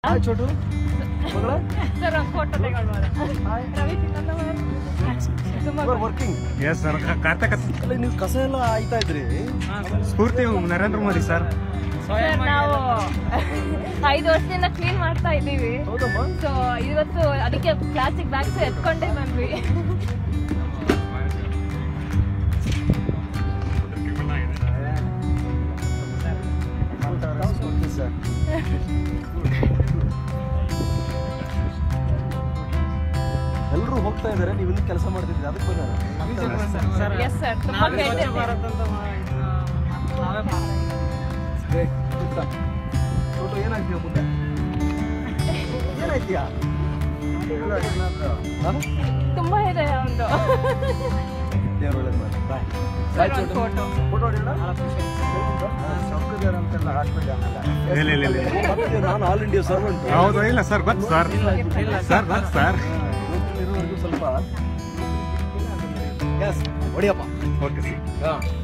Hi, Chotu. Sir, photo Hi. You are working? Yes, sir. Karthik. ನೀವು ಕಸ ಎಲ್ಲ ಆಯ್ತಾ ಇದ್ರಿ? ಸ್ಫೂರ್ತಿ ನರೇಂದ್ರ ಮೋದಿ ಸರ್. ಸರ್ ನಾವು 5 ವರ್ಷದಿಂದ ಕ್ಲೀನ್ ಮಾಡ್ತಾ ಇದ್ದೀವಿ. ಹೌದಮ್ಮ. ಸೊ ಇವತ್ತು ಅದಕ್ಕೆ ಪ್ಲಾಸ್ಟಿಕ್ ಬ್ಯಾಗ್ಸ್ ಎತ್ಕೊಂಡೇ ಬಂದ್ವಿ. ಎಲ್ಲರೂ ಹೋಗ್ತಾ ಇದ್ದಾರೆ, ನೀವು ಇನ್ನೂ ಕೆಲಸ ಮಾಡ್ತಿದ್ದೀರಿ, ಅದಕ್ಕೆ ಬಂದಾರ? ಎಸ್ ಸರ್, ತುಂಬಾ ಫೋಟೋ ಏನಾಗ್ತೀಯ ಮುಂದೆ? ಏನಾಯ್ತೀಯಾ? ತುಂಬಾ ಇದೆ ಒಂದು ದೇವ್ರು ಒಳ್ಳೇದು ಮಾಡಿ. ಬಾಯ್. ಫೋಟೋ ಫೋಟೋ ಹೊಡೆಯೋಣ? ನಾನು ಆಲ್ ಇಂಡಿಯಾ ಸರ್ವೆಂಟ್. ಹೌದು, ಇಲ್ಲ ಸರ್, ಗೊತ್ತು ಸರ್. ಸರ್ ಗೊತ್ತು ಸರ್. ಸ್ವಲ್ಪ ಹೊಡಿಯಪ್ಪ. Okay sir.